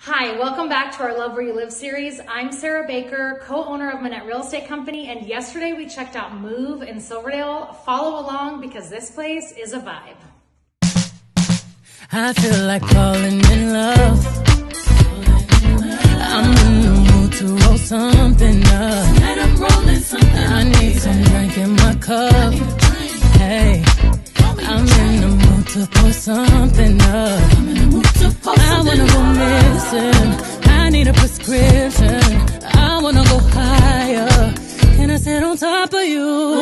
Hi, welcome back to our Love Where You Live series. I'm Sarah Baker, co-owner of Manette Real Estate Company, and yesterday we checked out Move in Silverdale. Follow along because this place is a vibe. I feel like falling in love. I'm in the mood to roll something up. Tonight I'm rolling something. I need some drink in my cup. Hey, I'm in the mood to pour something up. I wanna go missing. I need a prescription. I wanna go higher. Can I sit on top of you?